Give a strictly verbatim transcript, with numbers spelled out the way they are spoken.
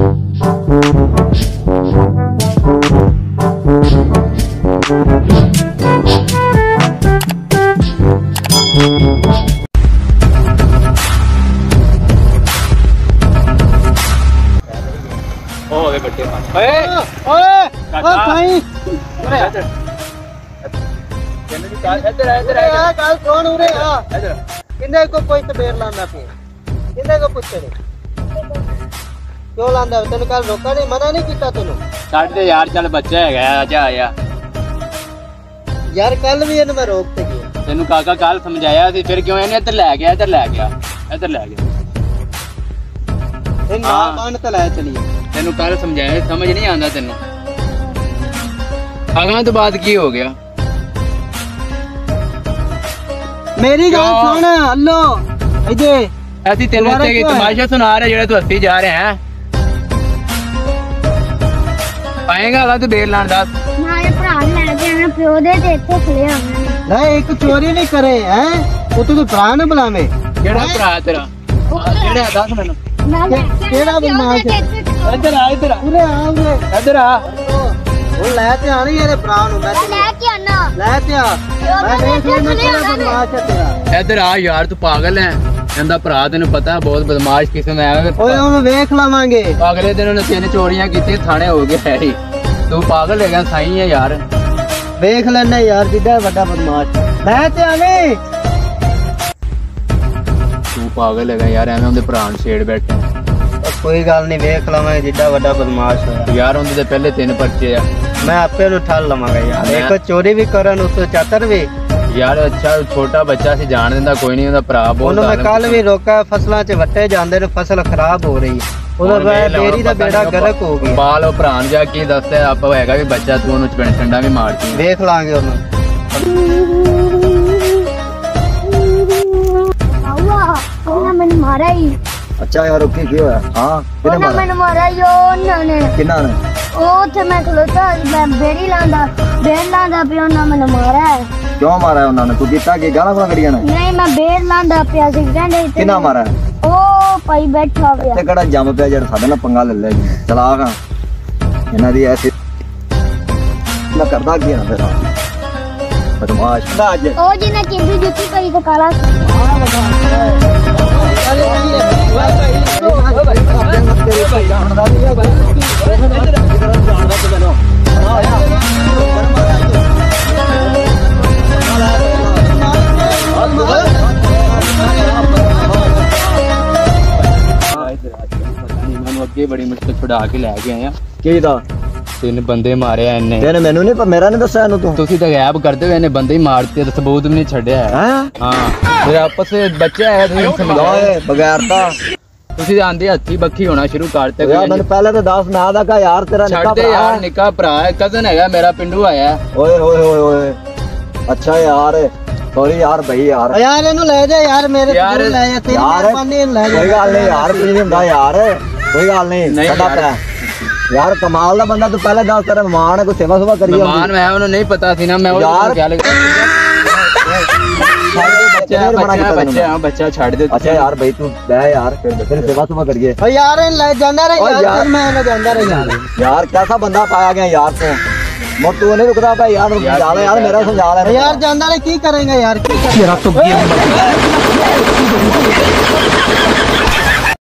ओए बच्चे ओए ओए ओ भाई इधर इधर इधर आ कल कौन उरे आ इधर किन्ने को कोई तबेर लांदा पे किन्ने को पूछ रे क्यों लांदा तेन कल रोका नहीं मना नहीं कीता तेनु साडे यार चल बच्चा है आजा आया यार कल भी इन मैं रोकते गया तेनु काका कल समझाया सी फिर क्यों इन्हें इधर ले गया इधर ले गया इधर ले गया इन ना कान ते ले चलिए तेनु कल समझाया समझ नहीं आंदा तेनु अगला तो बात की हो गया मेरी गल सुन हेलो इधर ऐसी तेनु ते तमाशा सुना रहे जेड़े तू हंसी जा रहे हैं आएगा अगला तू बेर लान दस ना ये भरा ले जाना प्यो दे ते इथे खड़े आने नहीं एक चोरी नहीं करे हैं वो तू तो भरा न बुलावे केड़ा भरा तेरा केड़ा दस मैनू केड़ा बदमाश इधर आ इधर उरे आ उरे इधर आ वो लेते आनी यार भरा नु मैं लेके आना लेते आ मैं नहीं मैं केड़ा बदमाश है तेरा इधर आ यार तू पागल है कहंदा भरा तेनु पता बहुत बदमाश किस्म है ओए ओनु देख लावांगे अगले दिन उन्हें तीन चोरियां कीती थाने हो गए है ही तू पागल है क्या साईं है यार देख लेना यार जिद्दा बड़ा बदमाश लेते आवे तू पागल है यार एवें उनदे भरा नु छेड़ बैठे कोई गल नहीं देख लवांगे जिद्दा बड़ा बदमाश है यार उनदे ते पहले तीन पर्चे आ मैं आपे नु ठल लवांगा यार एक चोरी भी करन उस चातर भी यार अच्छा छोटा बच्चा सी जान देंदा कोई नहीं उनदा भरा बहुत उन्होंने मैं कल भी रोका फसलां च वट्टे जांदे ने फसल खराब हो रही उदा डेरी दा बेड़ा गलत हो गया बाल ओ भरान जा के दसदा आप हैगा भी बच्चा तू उनु पिंड ठंडा भी मारती देख लांगे उनु आवा उन्हें मैंने मारा ही अच्छा यार ओके क्यों है हां किने मारा मैंने मारा यो उन्होंने किना ने ओ थे मैं खलोता मैं बेड़ी लांदा बेड़ लांदा पे उन्होंने मैंने मारा है क्यों मारा है उन्होंने तू किता के गाना गाना करिया ना नहीं मैं बेड़ लांदा पिया सी कहंदे किना मारा है ओ भाई बैठा होया ते कड़ा जम पिया जड़ साडे ना पंगा ले ले चला गा इना दी ऐसे ना करदा की ना फिर बदमाश दा आज ओ जी ने किंदी जुती पई तो काला हां अरे बड़ी मुश्किल छुड़ा के लै गए हैं की दा तीन बंदे मारे इन्ने तेने मेनू नहीं पर मेरा नहीं दस्या इनु तू तुसी तो गायब करदे हो इन्ने बंदे ही मारते ते सबूत भी नहीं छड्या है हां फिर आपस में बच्चे आए थे समझाओ बगैर ता तुसी आंदे हत्थी बक्खी होना शुरू करते यार मैंने पहले तो दस ना दा का यार तेरा निका भरा यार निका भरा है कजन हैगा मेरा पिंडू आया ओए ओए ओए ओए अच्छा यार सॉरी यार भाई यार यार इनु ले जा यार मेरे यार ले जा तेरी पानी ले जा कोई गल नहीं यार कोई नहीं हुंदा यार कोई गल नहीं सदा पे यार कमाल दा बंदा तू पहले दस तेरा मेहमान है कोई सेवा सुवा करिए मेहमान मैं उन्हें नहीं पता थी ना मैं यार क्या लगा बच्चा बच्चा बच्चा हां बच्चा छोड़ दे अच्छा यार भाई तू ले यार फिर तेरी सेवा सुवा करिए ओ यार ले जांदा रे यार मैं ना जांदा रे यार यार कैसा बंदा पाया गया यार तू मोर तू नहीं रुकदा भाई यार समझा ले यार मेरा समझा ले यार जांदा रे की करेंगे यार तेरा तो